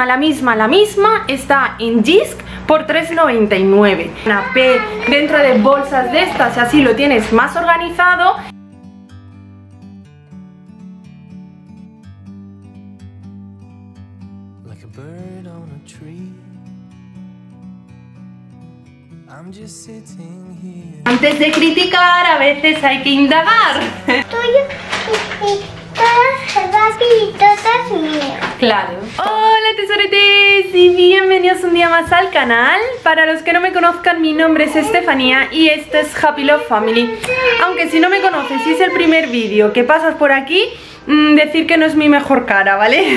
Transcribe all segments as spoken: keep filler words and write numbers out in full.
La misma, la misma está en Jysk por tres noventa y nueve. Una P dentro de bolsas de estas, así lo tienes más organizado. Antes de criticar, a veces hay que indagar. Claro. Hola tesoretes y bienvenidos un día más al canal. Para los que no me conozcan, mi nombre es Estefanía y este es Happy Love Family. Aunque si no me conoces y es el primer vídeo que pasas por aquí, mmm, decir que no es mi mejor cara, ¿vale?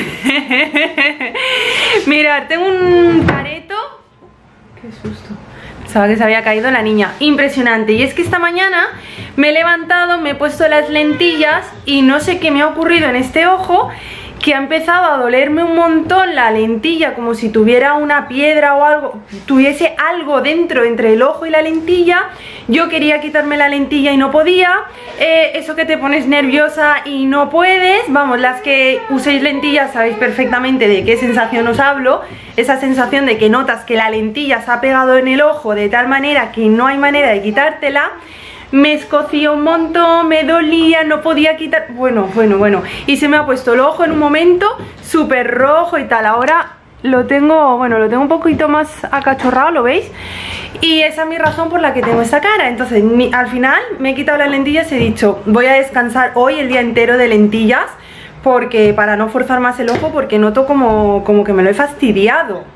Mirad, tengo un careto. Qué susto. Pensaba que se había caído la niña. Impresionante. Y es que esta mañana me he levantado, me he puesto las lentillas y no sé qué me ha ocurrido en este ojo, que ha empezado a dolerme un montón la lentilla, como si tuviera una piedra o algo, tuviese algo dentro entre el ojo y la lentilla. Yo quería quitarme la lentilla y no podía. Eh, eso que te pones nerviosa y no puedes. Vamos, las que uséis lentillas sabéis perfectamente de qué sensación os hablo. Esa sensación de que notas que la lentilla se ha pegado en el ojo de tal manera que no hay manera de quitártela. Me escocía un montón, me dolía, no podía quitar... Bueno, bueno, bueno. Y se me ha puesto el ojo en un momento súper rojo y tal. Ahora lo tengo, bueno, lo tengo un poquito más acachorrado, ¿lo veis? Y esa es mi razón por la que tengo esta cara. Entonces, mi, al final me he quitado las lentillas y he dicho, voy a descansar hoy el día entero de lentillas, porque para no forzar más el ojo, porque noto como, como que me lo he fastidiado.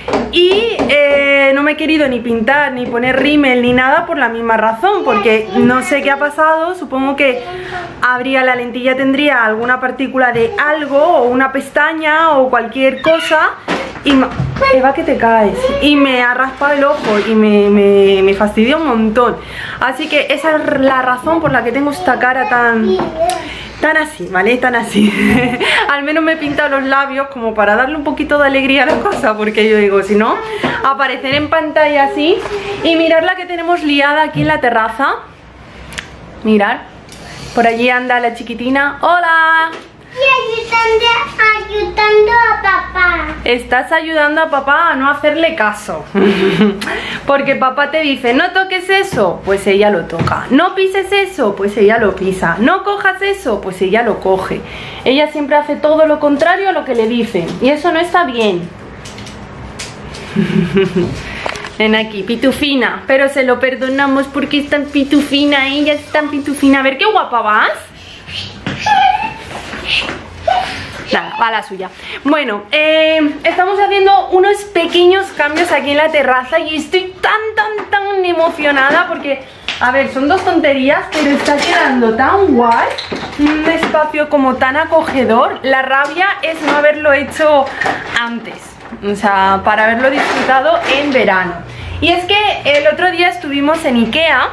Y eh, no me he querido ni pintar, ni poner rímel, ni nada por la misma razón, porque no sé qué ha pasado. Supongo que habría, la lentilla tendría alguna partícula de algo, o una pestaña, o cualquier cosa. Y Eva, que te caes. Y me ha raspado el ojo y me, me, me fastidia un montón. Así que esa es la razón por la que tengo esta cara tan... Tan así, ¿vale? Tan así. Al menos me he pintado los labios como para darle un poquito de alegría a la cosa, porque yo digo, si no, aparecer en pantalla así. Y mirad la que tenemos liada aquí en la terraza. Mirad. Por allí anda la chiquitina. ¡Hola! Y ayudando, ayudando a papá. Estás ayudando a papá a no hacerle caso. Porque papá te dice, no toques eso, pues ella lo toca. No pises eso, pues ella lo pisa. No cojas eso, pues ella lo coge. Ella siempre hace todo lo contrario a lo que le dicen. Y eso no está bien. Ven aquí, pitufina. Pero se lo perdonamos porque es tan pitufina. Ella es tan pitufina. A ver qué guapa vas. Nada, va la suya. Bueno, eh, estamos haciendo unos pequeños cambios aquí en la terraza y estoy tan, tan, tan emocionada porque, a ver, son dos tonterías, pero está quedando tan guay. Un espacio como tan acogedor. La rabia es no haberlo hecho antes, o sea, para haberlo disfrutado en verano. Y es que el otro día estuvimos en Ikea,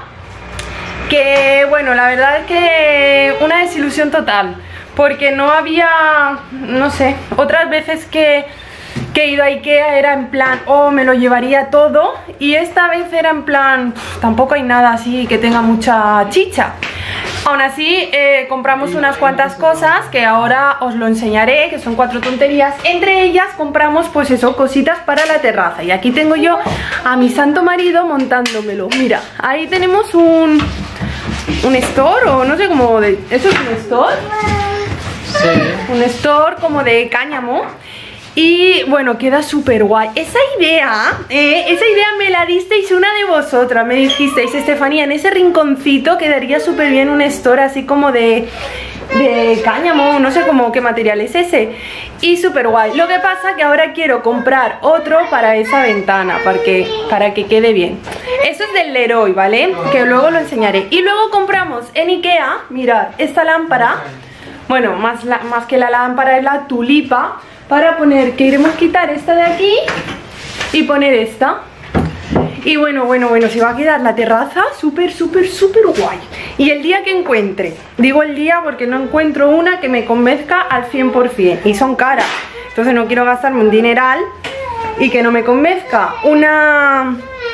que, bueno, la verdad es que una desilusión total. Porque no había, no sé, otras veces que, que he ido a Ikea era en plan, oh, me lo llevaría todo. Y esta vez era en plan, pff, tampoco hay nada así que tenga mucha chicha. Aún así, eh, compramos unas cuantas cosas que ahora os lo enseñaré, que son cuatro tonterías. Entre ellas compramos, pues eso, cositas para la terraza. Y aquí tengo yo a mi santo marido montándomelo. Mira, ahí tenemos un, un store, o no sé cómo de... ¿Eso es un store? Sí. Un store como de cáñamo. Y bueno, queda súper guay. Esa idea, eh, esa idea me la disteis una de vosotras. Me dijisteis, Estefanía, en ese rinconcito quedaría súper bien un store así como de, de cáñamo. No sé cómo qué material es ese. Y súper guay. Lo que pasa que ahora quiero comprar otro para esa ventana, para que, para que quede bien. Eso es del Leroy, ¿vale? Que luego lo enseñaré. Y luego compramos en Ikea, mirad, esta lámpara. Bueno, más, la, más que la lámpara es la tulipa. Para poner, queremos quitar esta de aquí y poner esta. Y bueno, bueno, bueno, se va a quedar la terraza súper, súper, súper guay. Y el día que encuentre, digo el día porque no encuentro una que me convenzca al cien por cien. Y son caras, entonces no quiero gastarme un dineral y que no me convenzca. Una,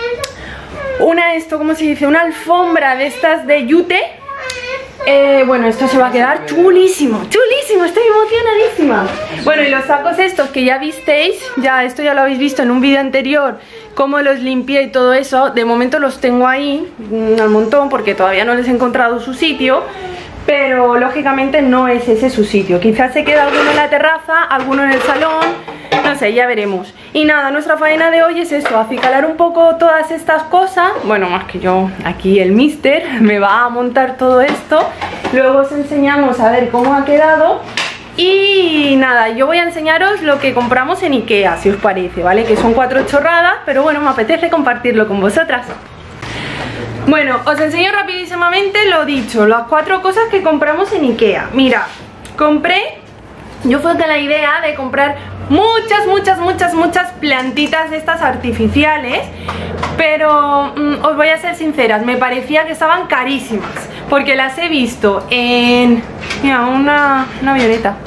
una esto, ¿cómo se dice? Una alfombra de estas de yute. Eh, bueno, esto se va a quedar chulísimo, chulísimo. muchísimo, estoy emocionadísima. Bueno, y los sacos estos que ya visteis, ya esto ya lo habéis visto en un vídeo anterior, cómo los limpié y todo eso. De momento los tengo ahí un montón porque todavía no les he encontrado su sitio, pero lógicamente no es ese su sitio. Quizás se queda alguno en la terraza, alguno en el salón, no sé, ya veremos. Y nada, nuestra faena de hoy es eso, acicalar un poco todas estas cosas. Bueno, más que yo, aquí el mister me va a montar todo esto. Luego os enseñamos a ver cómo ha quedado. Y nada, yo voy a enseñaros lo que compramos en Ikea, si os parece, ¿vale? Que son cuatro chorradas, pero bueno, me apetece compartirlo con vosotras. Bueno, os enseño rapidísimamente lo dicho, las cuatro cosas que compramos en Ikea. Mira, compré, yo fui con la idea de comprar muchas, muchas, muchas, muchas plantitas de estas artificiales, pero mmm, os voy a ser sinceras, me parecía que estaban carísimas, porque las he visto en... Mira, una, una avioneta.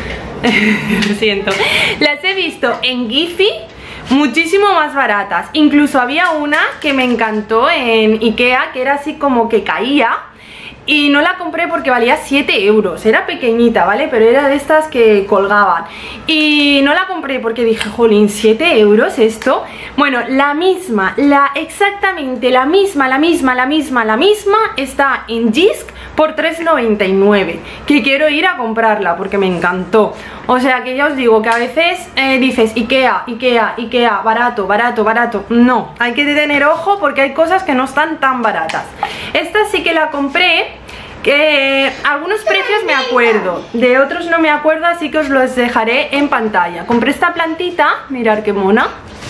Lo siento. Las he visto en Giphy muchísimo más baratas. Incluso había una que me encantó en Ikea, que era así como que caía, y no la compré porque valía siete euros. Era pequeñita, ¿vale? Pero era de estas que colgaban. Y no la compré porque dije, jolín, ¿siete euros esto? Bueno, la misma, la exactamente la misma, la misma, la misma, la misma está en Jysk por tres noventa y nueve. Que quiero ir a comprarla porque me encantó. O sea que ya os digo que a veces eh, dices Ikea, Ikea, Ikea, barato, barato, barato. No, hay que tener ojo porque hay cosas que no están tan baratas. Esta sí que la compré. Que algunos precios me acuerdo, de otros no me acuerdo, así que os los dejaré en pantalla. Compré esta plantita, mirad qué mona,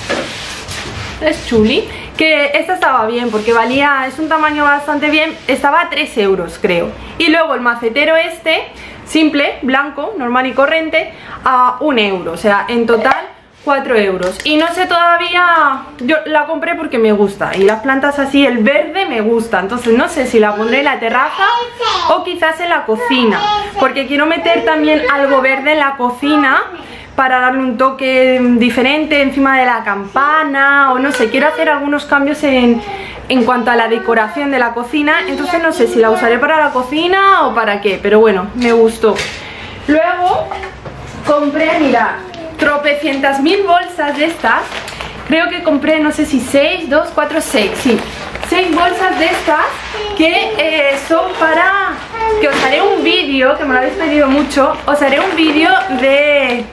es chuli, que esta estaba bien porque valía, es un tamaño bastante bien, estaba a tres euros creo. Y luego el macetero este, simple, blanco, normal y corriente, a un euro, o sea, en total cuatro euros. Y no sé todavía, yo la compré porque me gusta, y las plantas así, el verde me gusta, entonces no sé si la pondré en la terraza o quizás en la cocina, porque quiero meter también algo verde en la cocina para darle un toque diferente encima de la campana, o no sé, quiero hacer algunos cambios en, en cuanto a la decoración de la cocina, entonces no sé si la usaré para la cocina o para qué, pero bueno, me gustó. Luego compré, mirad, tropecientas mil bolsas de estas. Creo que compré, no sé si seis, dos, cuatro, seis, sí, seis bolsas de estas que eh, son para... que os haré un vídeo, que me lo habéis pedido mucho, os haré un vídeo de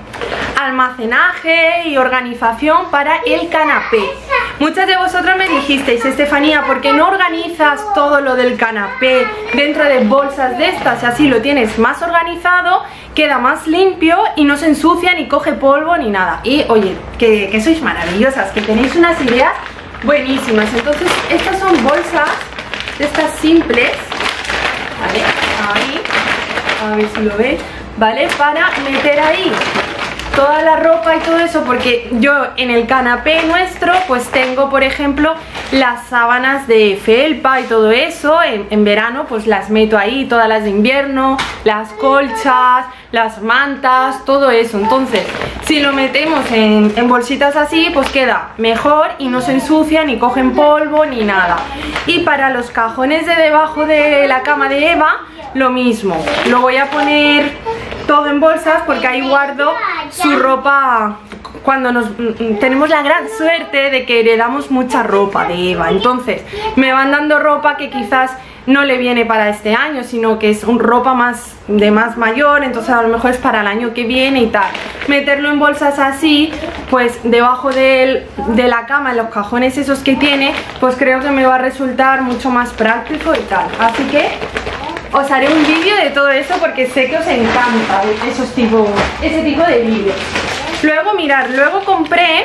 almacenaje y organización para el canapé. Muchas de vosotros me dijisteis, Estefanía, ¿por qué no organizas todo lo del canapé dentro de bolsas de estas? Así lo tienes más organizado, queda más limpio y no se ensucia ni coge polvo ni nada. Y oye, que, que sois maravillosas, que tenéis unas ideas buenísimas. Entonces estas son bolsas de estas simples, ¿vale? Ahí, a ver si lo veis, ¿vale? Para meter ahí toda la ropa y todo eso, porque yo en el canapé nuestro pues tengo, por ejemplo, las sábanas de felpa y todo eso. En, en verano pues las meto ahí, todas las de invierno, las colchas, las mantas, todo eso. Entonces si lo metemos en, en bolsitas así, pues queda mejor y no se ensucia, ni cogen polvo, ni nada. Y para los cajones de debajo de la cama de Eva, lo mismo, lo voy a poner todo en bolsas porque ahí guardo su ropa. Cuando nos tenemos la gran suerte de que heredamos mucha ropa de Eva, entonces me van dando ropa que quizás no le viene para este año, sino que es un ropa más de más mayor, entonces a lo mejor es para el año que viene y tal. Meterlo en bolsas así, pues debajo de, de la cama, en los cajones esos que tiene, pues creo que me va a resultar mucho más práctico y tal. Así que os haré un vídeo de todo eso porque sé que os encanta esos tipo, ese tipo de vídeos. Luego, mirad, luego compré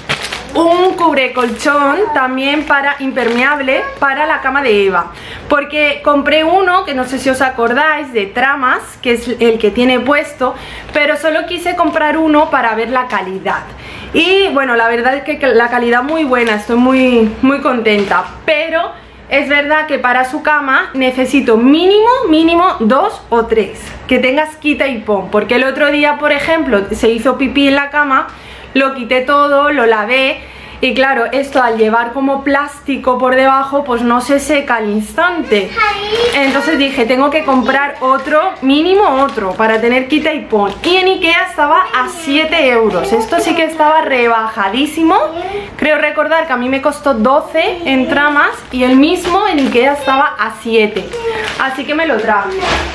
un cubrecolchón también para impermeable para la cama de Eva, porque compré uno que no sé si os acordáis, de tramas, que es el que tiene puesto, pero solo quise comprar uno para ver la calidad. Y bueno, la verdad es que la calidad muy buena, estoy muy, muy contenta, pero es verdad que para su cama necesito mínimo, mínimo dos o tres, que tengas quita y pon, porque el otro día, por ejemplo, se hizo pipí en la cama, lo quité todo, lo lavé Y claro, esto al llevar como plástico por debajo pues no se seca al instante. Entonces dije, tengo que comprar otro, mínimo otro, para tener quita y pon. Y en Ikea estaba a siete euros. Esto sí que estaba rebajadísimo. Creo recordar que a mí me costó doce en tramas y el mismo en Ikea estaba a siete. Así que me lo traje.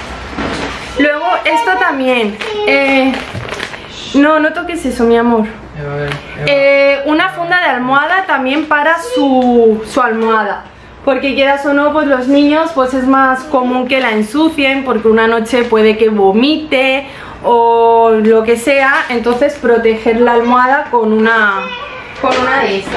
Luego esto también. Eh, no, no toques eso, mi amor. Eva, Eva. Eh, una funda de almohada también para su, su almohada, porque quieras o no, pues los niños pues es más común que la ensucien, porque una noche puede que vomite o lo que sea, entonces proteger la almohada con una, con una de estas.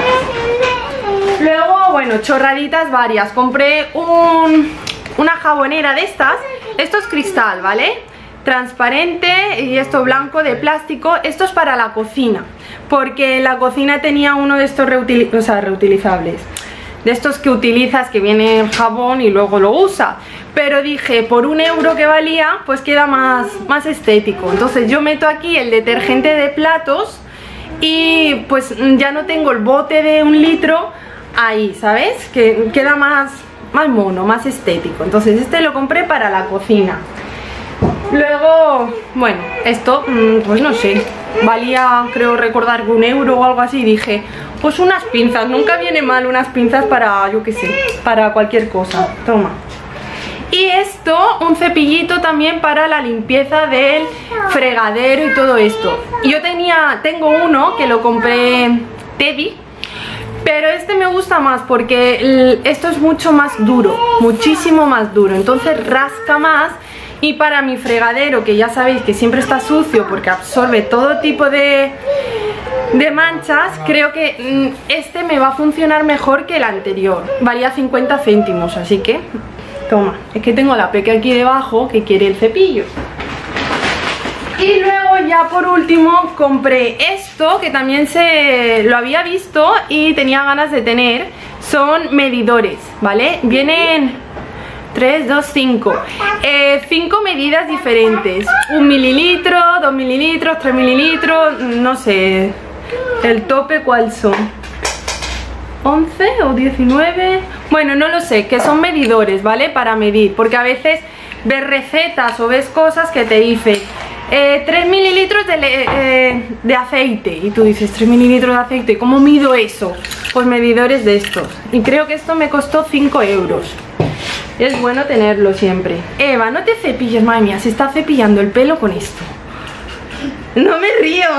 Luego, bueno, chorraditas varias. Compré un, una jabonera de estas. Esto es cristal, ¿vale? Transparente, y esto blanco de plástico. Esto es para la cocina, porque la cocina tenía uno de estos reutili o sea, reutilizables, de estos que utilizas, que viene el jabón y luego lo usa. Pero dije, por un euro que valía, pues queda más, más estético. Entonces yo meto aquí el detergente de platos y pues ya no tengo el bote de un litro ahí, ¿sabes? Que queda más, más mono, más estético. Entonces este lo compré para la cocina. Luego, bueno, esto, pues no sé, valía, creo recordar, un euro o algo así. Y dije, pues unas pinzas, nunca viene mal unas pinzas para, yo qué sé, para cualquier cosa. Toma. Y esto, un cepillito también para la limpieza del fregadero y todo esto. Yo tenía, tengo uno que lo compré Teddy, pero este me gusta más porque esto es mucho más duro, muchísimo más duro, entonces rasca más. Y para mi fregadero, que ya sabéis que siempre está sucio porque absorbe todo tipo de, de manchas, creo que este me va a funcionar mejor que el anterior. Valía cincuenta céntimos, así que toma. Es que tengo la peque aquí debajo que quiere el cepillo. Y luego ya por último compré esto, que también se lo había visto y tenía ganas de tener. Son medidores, ¿vale? Vienen tres, dos, cinco eh, cinco medidas diferentes. Un mililitro, dos mililitros, tres mililitros. No sé el tope cuál son, once o diecinueve. Bueno, no lo sé, que son medidores, ¿vale? Para medir, porque a veces ves recetas o ves cosas que te dicen eh, tres mililitros de, eh, de aceite, y tú dices, tres mililitros de aceite, ¿cómo mido eso? Pues medidores de estos. Y creo que esto me costó cinco euros. Es bueno tenerlo siempre. Eva, no te cepilles, madre mía, se está cepillando el pelo con esto. No me río.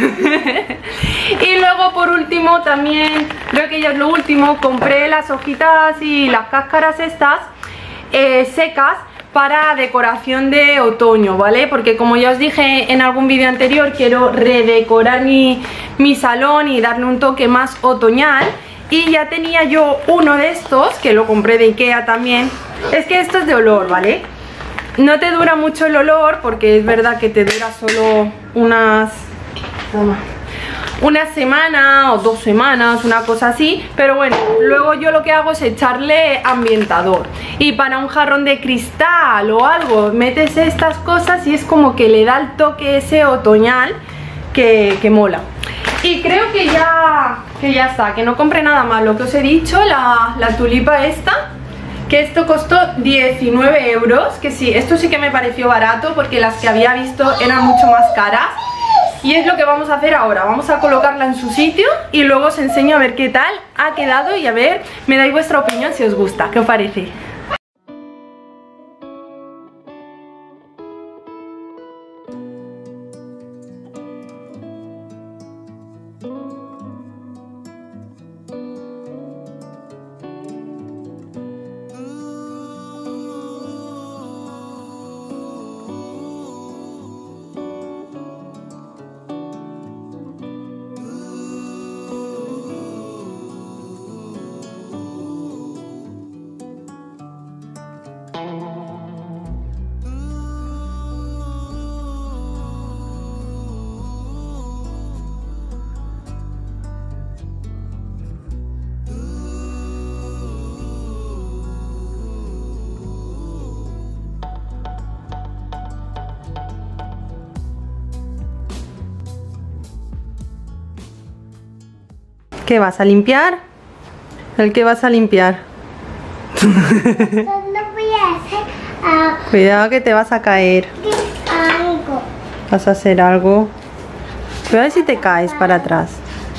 Y luego por último también, creo que ya es lo último, compré las hojitas y las cáscaras estas eh, secas para decoración de otoño, ¿vale? Porque como ya os dije en algún vídeo anterior, quiero redecorar mi, mi salón y darle un toque más otoñal. Y ya tenía yo uno de estos, que lo compré de Ikea también. Es que esto es de olor, ¿vale? No te dura mucho el olor, porque es verdad que te dura solo unas... una semana o dos semanas, una cosa así. Pero bueno, luego yo lo que hago es echarle ambientador. Y para un jarrón de cristal o algo, metes estas cosas y es como que le da el toque ese otoñal que, que mola. Y creo que ya, que ya está, que no compré nada más. Lo que os he dicho, la, la tulipa esta, que esto costó diecinueve euros. Que sí, esto sí que me pareció barato, porque las que había visto eran mucho más caras. Y es lo que vamos a hacer ahora. Vamos a colocarla en su sitio y luego os enseño a ver qué tal ha quedado. Y a ver, me dais vuestra opinión si os gusta. ¿Qué os parece? ¿Qué vas a limpiar? ¿El qué vas a limpiar? ¿Dónde voy a hacer ah, Cuidado que te vas a caer. algo? Vas a hacer algo. Cuidado si te caes para atrás.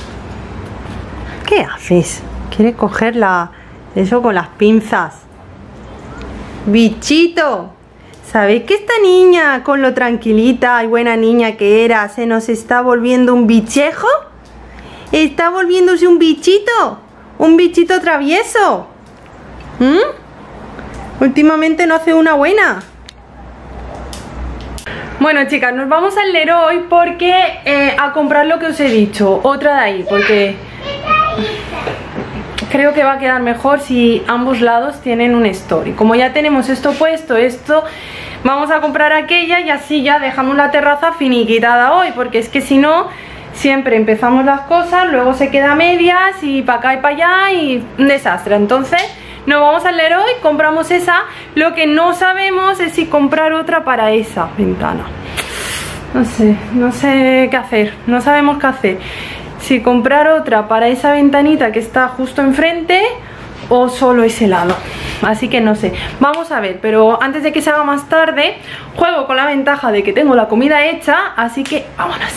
¿Qué haces? ¿Quieres coger la... eso con las pinzas? ¡Bichito! ¿Sabéis que esta niña, con lo tranquilita y buena niña que era, se nos está volviendo un bichejo? ¿Está volviéndose un bichito? ¿Un bichito travieso? ¿Mm? Últimamente no hace una buena. Bueno, chicas, nos vamos al Leroy porque eh, a comprar lo que os he dicho. Otra de ahí, porque creo que va a quedar mejor si ambos lados tienen un store. Y como ya tenemos esto puesto, esto, vamos a comprar aquella y así ya dejamos la terraza finiquitada hoy. Porque es que si no, siempre empezamos las cosas, luego se queda a medias y para acá y para allá y un desastre. Entonces nos vamos al Leroy, compramos esa. Lo que no sabemos es si comprar otra para esa ventana. No sé, no sé qué hacer, no sabemos qué hacer. Si comprar otra para esa ventanita que está justo enfrente o solo ese lado. Así que no sé, vamos a ver. Pero antes de que se haga más tarde, juego con la ventaja de que tengo la comida hecha. Así que vámonos.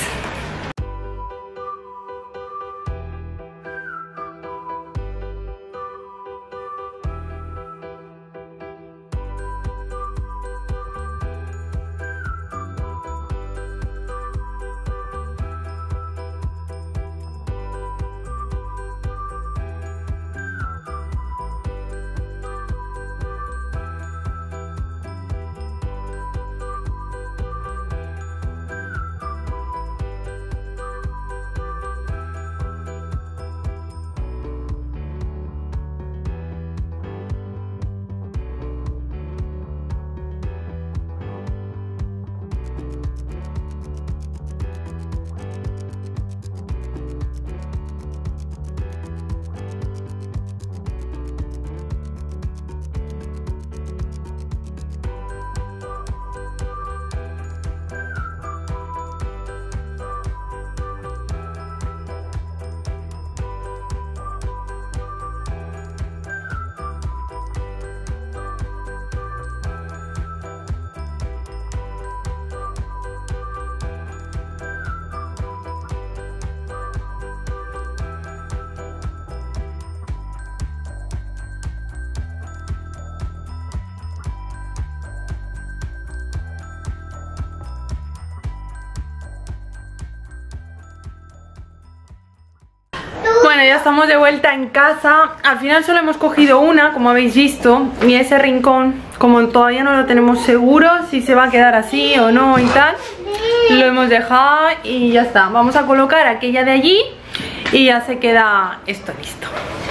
Bueno, ya estamos de vuelta en casa. Al final solo hemos cogido una, como habéis visto. Y ese rincón, como todavía no lo tenemos seguro si se va a quedar así o no y tal, lo hemos dejado y ya está. Vamos a colocar aquella de allí y ya se queda esto listo.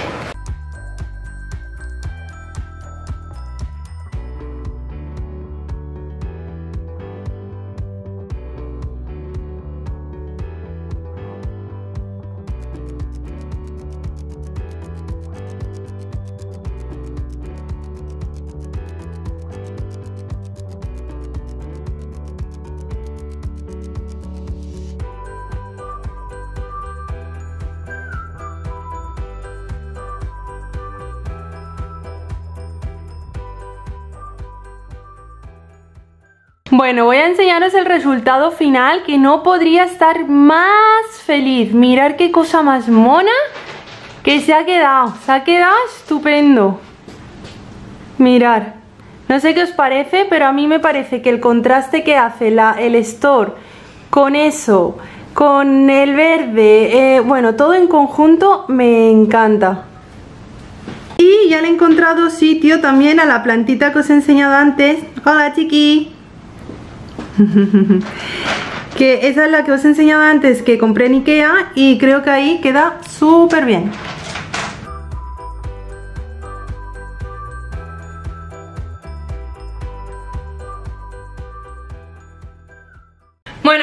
Bueno, voy a enseñaros el resultado final, que no podría estar más feliz. Mirad qué cosa más mona que se ha quedado. Se ha quedado estupendo. Mirad. No sé qué os parece, pero a mí me parece que el contraste que hace la, el store con eso, con el verde, eh, bueno, todo en conjunto me encanta. Y ya le he encontrado sitio también a la plantita que os he enseñado antes. Hola, chiqui. Que esa es la que os he enseñado antes, que compré en Ikea, y creo que ahí queda súper bien. Bueno,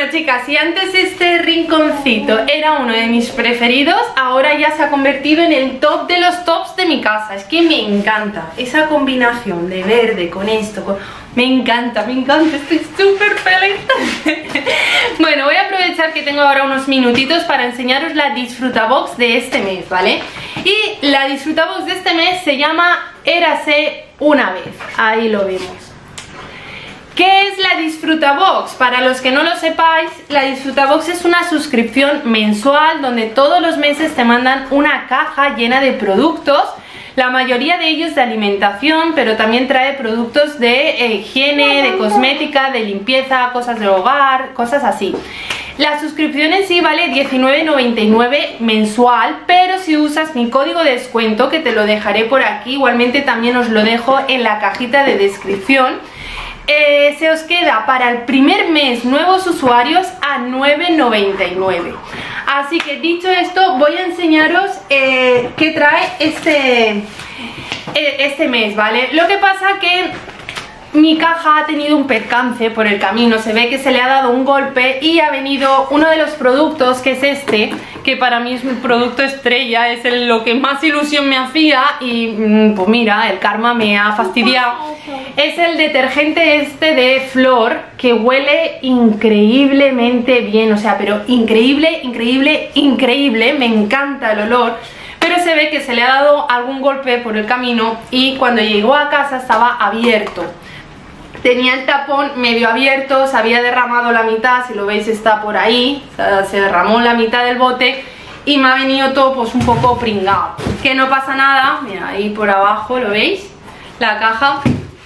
Bueno, chicas, si antes este rinconcito era uno de mis preferidos, ahora ya se ha convertido en el top de los tops de mi casa. Es que me encanta esa combinación de verde con esto, con... me encanta, me encanta, estoy súper feliz. Bueno, voy a aprovechar que tengo ahora unos minutitos para enseñaros la Disfrutabox de este mes, ¿vale? Y la Disfrutabox de este mes se llama Érase una vez, ahí lo vemos. ¿Qué es la Disfrutabox? Para los que no lo sepáis, la Disfrutabox es una suscripción mensual donde todos los meses te mandan una caja llena de productos, la mayoría de ellos de alimentación, pero también trae productos de eh, higiene, de cosmética, de limpieza, cosas de hogar, cosas así. La suscripción en sí vale diecinueve noventa y nueve mensual, pero si usas mi código de descuento, que te lo dejaré por aquí, igualmente también os lo dejo en la cajita de descripción, Eh, se os queda para el primer mes nuevos usuarios a nueve noventa y nueve. Así que dicho esto, voy a enseñaros eh, qué trae este, eh, este mes, ¿vale? Lo que pasa que mi caja ha tenido un percance por el camino, se ve que se le ha dado un golpe y ha venido uno de los productos, que es este, que para mí es mi producto estrella, es el, lo que más ilusión me hacía y pues mira, el karma me ha fastidiado. Es el detergente este de Flor, que huele increíblemente bien, o sea, pero increíble, increíble, increíble, me encanta el olor. Pero se ve que se le ha dado algún golpe por el camino y cuando llegó a casa estaba abierto. Tenía el tapón medio abierto, se había derramado la mitad, si lo veis está por ahí, o sea, se derramó la mitad del bote y me ha venido todo pues un poco pringado. Que no pasa nada, mira, ahí por abajo, ¿lo veis? La caja.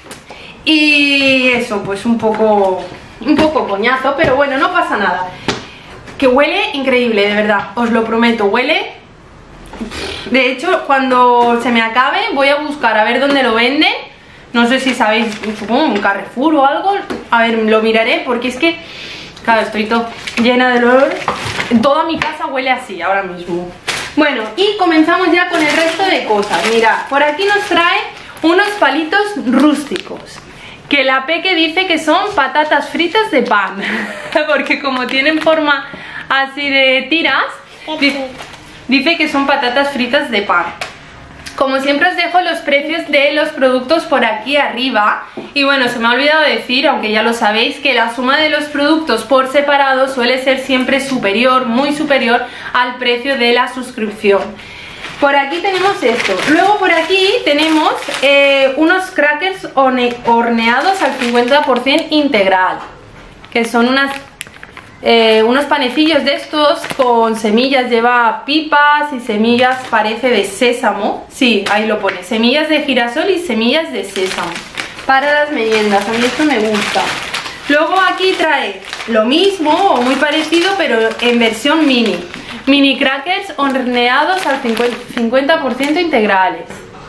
Y eso, pues un poco, un poco coñazo, pero bueno, no pasa nada. Que huele increíble, de verdad, os lo prometo, huele... De hecho, cuando se me acabe voy a buscar a ver dónde lo venden. No sé si sabéis, supongo un Carrefour o algo. A ver, lo miraré porque es que, claro, estoy todo llena de olor. Toda mi casa huele así ahora mismo. Bueno, y comenzamos ya con el resto de cosas. Mirad, por aquí nos trae unos palitos rústicos, que la Peque dice que son patatas fritas de pan. Porque como tienen forma así de tiras, dice, dice que son patatas fritas de pan. Como siempre os dejo los precios de los productos por aquí arriba. Y bueno, se me ha olvidado decir, aunque ya lo sabéis, que la suma de los productos por separado suele ser siempre superior, muy superior al precio de la suscripción. Por aquí tenemos esto. Luego por aquí tenemos eh, unos crackers horneados al cincuenta por ciento integral, que son unas... Eh, unos panecillos de estos con semillas, lleva pipas y semillas, parece de sésamo. Sí, ahí lo pone, semillas de girasol y semillas de sésamo para las meriendas, a mí esto me gusta. Luego aquí trae lo mismo o muy parecido, pero en versión mini. Mini crackers horneados al cincuenta por ciento integrales.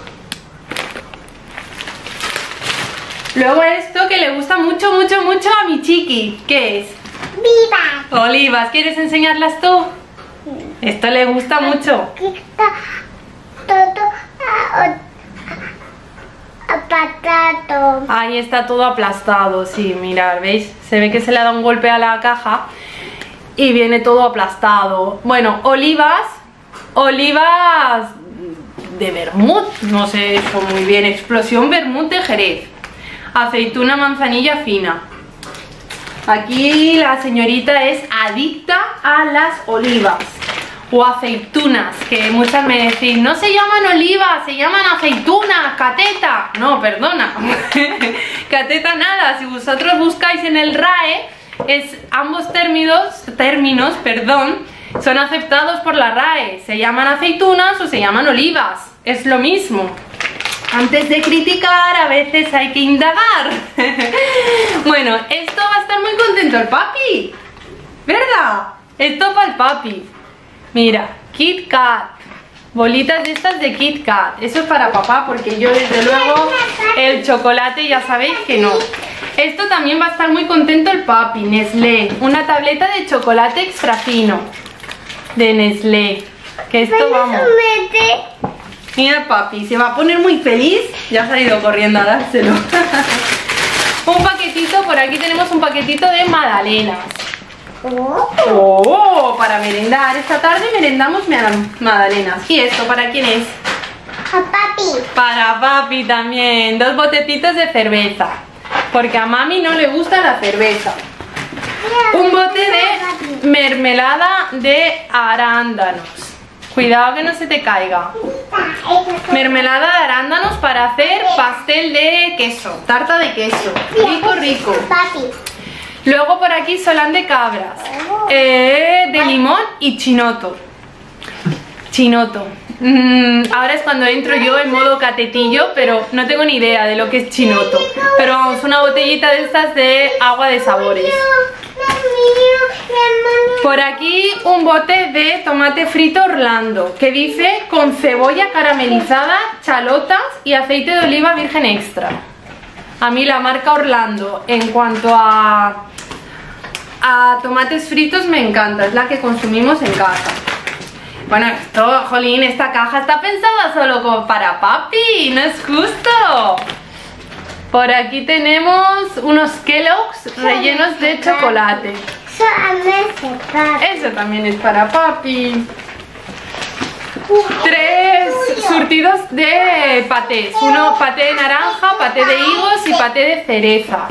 Luego esto que le gusta mucho, mucho, mucho a mi chiqui, ¿qué es? Viva. Olivas, ¿quieres enseñarlas tú? Esto le gusta mucho. Todo aplastado. Ahí está todo aplastado, sí, mirad, ¿veis? Se ve que se le ha dado un golpe a la caja y viene todo aplastado. Bueno, olivas, olivas de vermut, no sé eso muy bien, explosión vermut de Jerez. Aceituna manzanilla fina. Aquí la señorita es adicta a las olivas o aceitunas, que muchas me decís, no se llaman olivas, se llaman aceitunas, cateta. No, perdona, cateta nada, si vosotros buscáis en el R A E, es, ambos términos, términos perdón, son aceptados por la R A E, se llaman aceitunas o se llaman olivas, es lo mismo. Antes de criticar, a veces hay que indagar. Bueno, esto va a estar muy contento el papi, ¿verdad? Esto para el papi. Mira, Kit Kat. Bolitas de estas de Kit Kat. Eso es para papá, porque yo desde luego el chocolate ya sabéis que no. Esto también va a estar muy contento el papi. Nestlé. Una tableta de chocolate extra fino de Nestlé. Que esto vamos. Mira papi, se va a poner muy feliz. Ya se ha ido corriendo a dárselo. Un paquetito, por aquí tenemos un paquetito de magdalenas. Oh. Oh, para merendar. Esta tarde merendamos ma- magdalenas. ¿Y esto para quién es? A papi. Para papi también. Dos botecitos de cerveza. Porque a mami no le gusta la cerveza. Un bote de mermelada de arándanos. Cuidado que no se te caiga. Mermelada de arándanos para hacer pastel de queso. Tarta de queso. Rico, rico. Papi. Luego por aquí solán de cabras. Eh, de limón y chinoto. Chinoto. Mm, ahora es cuando entro yo en modo catetillo, pero no tengo ni idea de lo que es chinoto. Pero vamos, una botellita de estas de agua de sabores. Por aquí un bote de tomate frito Orlando, que dice con cebolla caramelizada, chalotas y aceite de oliva virgen extra. A mí la marca Orlando, en cuanto a, a tomates fritos, me encanta, es la que consumimos en casa. Bueno, esto, jolín, esta caja está pensada solo como para papi, no es justo. Por aquí tenemos unos Kellogg's rellenos de chocolate. Eso también es para papi. Tres surtidos de patés. Uno paté de naranja, paté de higos y paté de cerezas.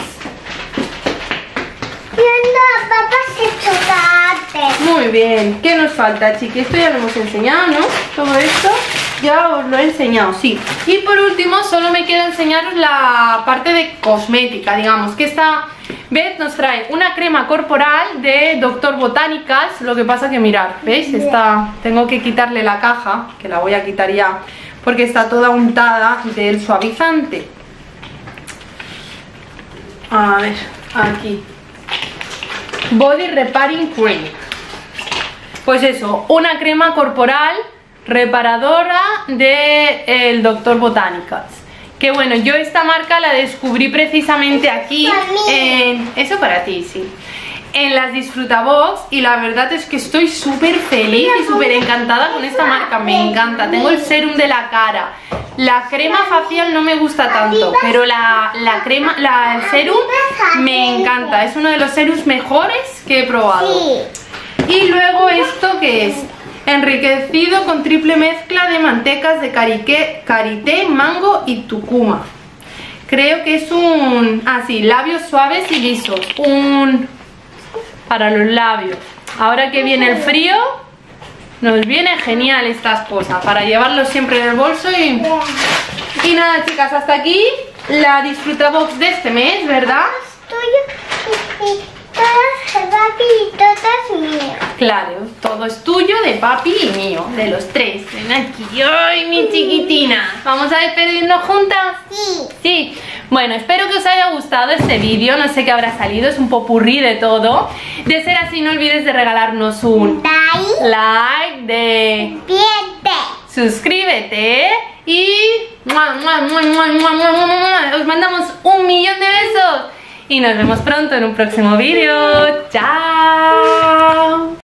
Papas de chocolate. Muy bien. ¿Qué nos falta, chiqui? Esto ya lo hemos enseñado, ¿no? Todo esto ya os lo he enseñado, sí. Y por último solo me queda enseñaros la parte de cosmética, digamos, que esta vez nos trae una crema corporal de Doctor Botanicals. Lo que pasa que mirar, ¿veis? Está, tengo que quitarle la caja, que la voy a quitar ya, porque está toda untada del suavizante. A ver, aquí. Body Repairing Cream. Pues eso, una crema corporal reparadora de el Doctor Botanicals. Que bueno, yo esta marca la descubrí precisamente aquí en... Eso para ti, sí. En las Disfrutabox, y la verdad es que estoy súper feliz y súper encantada con esta marca, me encanta. Tengo el serum de la cara. La crema facial no me gusta tanto, pero la, la crema, la, el serum me encanta. Es uno de los serums mejores que he probado. Y luego esto que es enriquecido con triple mezcla de mantecas de carique, karité, mango y tucuma. Creo que es un... Ah, sí, labios suaves y lisos. Un... para los labios. Ahora que viene el frío, nos viene genial estas cosas para llevarlo siempre en el bolso. Y, y nada, chicas, hasta aquí la Disfrutabox de este mes, ¿verdad? Todas de papi y todas mías. Claro, todo es tuyo, de papi y mío, de los tres. Ven aquí, ¡ay, mi chiquitina! ¿Vamos a despedirnos juntas? Sí. Sí. Bueno, espero que os haya gustado este vídeo, no sé qué habrá salido, es un popurrí de todo. De ser así, no olvides de regalarnos un Like. like, de Piente. suscríbete y os mandamos un millón de besos y nos vemos pronto en un próximo vídeo. ¡Chao!